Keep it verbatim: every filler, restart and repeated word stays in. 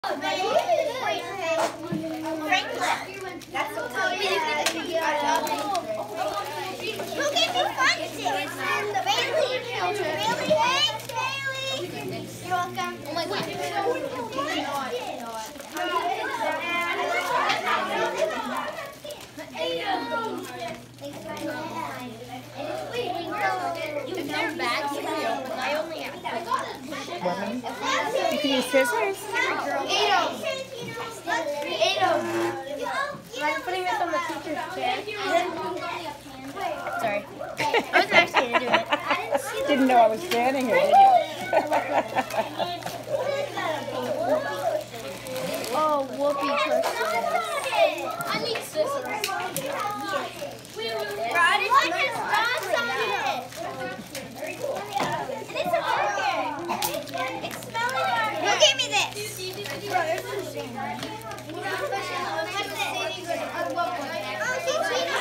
That's so cool. Who gave me fun sticks? Bailey. Bailey, thanks, Bailey. You're welcome. Oh my God. If they're bad, you can open. I only have. What? You can use scissors. Eight of them. Eight of them. I'm putting this on the teacher's chair. Sorry. I was actually going to do it. Didn't know I was standing here, did you? Oh, whoopee cushion. I need scissors. Rod is on it. And it's a burger. It's smelling burger. Who gave me this? Bro, there's a shame. Oh, she